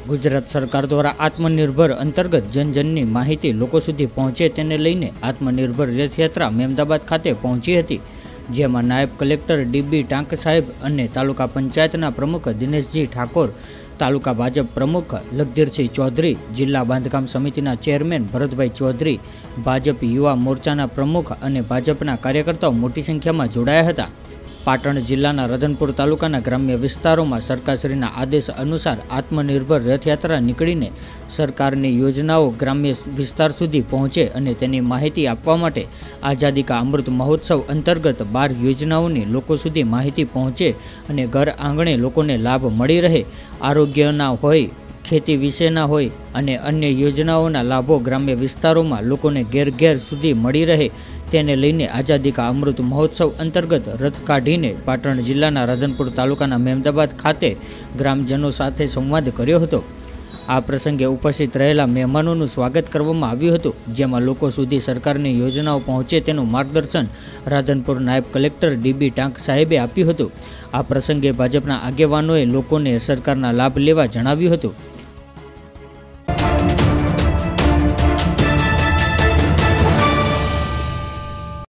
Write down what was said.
ગુજરાત સરકાર દ્વારા આત્મનિર્ભર અંતર્ગત જનજનની માહિતી લોકો સુધી પહોંચે તેને લઈને આત્મનિર્ભર રથયાત્રા મેમદાબાદ ખાતે પહોંચી હતી, જેમાં નાયબ કલેક્ટર ડીબી ટાંક સાહેબ અને તાલુકા પંચાયતના પ્રમુખ દિનેશજી ઠાકોર, તાલુકા ભાજપ પ્રમુખ લખધીરસિંહ ચૌધરી, જિલ્લા બાંધકામ સમિતિના ચેરમેન ભરતભાઈ ચૌધરી, ભાજપ યુવા મોરચાના પ્રમુખ અને ભાજપના કાર્યકર્તાઓ મોટી સંખ્યામાં જોડાયા હતા। પાટણ જિલ્લાના રાધનપુર તાલુકાના ગ્રામ્ય વિસ્તારોમાં સરકારશ્રીના આદેશ અનુસાર આત્મનિર્ભર રથયાત્રા નીકળીને સરકારની યોજનાઓ ગ્રામ્ય વિસ્તાર સુધી પહોંચે અને તેની માહિતી આપવા માટે આઝાદી કા અમૃત મહોત્સવ અંતર્ગત 12 યોજનાઓની લોકો સુધી માહિતી પહોંચે અને ઘર આંગણે લોકોને લાભ મળી રહે, આરોગ્યના હોય, ખેતી વિશેના હોય અને અન્ય યોજનાઓના લાભો ગ્રામ્ય વિસ્તારોમાં લોકોને ઘેર ઘેર સુધી મળી રહે તેને લઈને આઝાદી કા અમૃત મહોત્સવ અંતર્ગત રથ કાઢીને પાટણ જિલ્લાના રાધનપુર તાલુકાના મેમદાબાદ ખાતે ગ્રામજનો સાથે સંવાદ કર્યો હતો। આ પ્રસંગે ઉપસ્થિત રહેલા મહેમાનોનું સ્વાગત કરવામાં આવ્યું હતું, જેમાં લોકો સુધી સરકારની યોજનાઓ પહોંચે તેનું માર્ગદર્શન રાધનપુર નાયબ કલેક્ટર ડીબી ટાંક સાહેબે આપ્યું હતું। આ પ્રસંગે ભાજપના આગેવાનોએ લોકોને સરકારના લાભ લેવા જણાવ્યું હતું।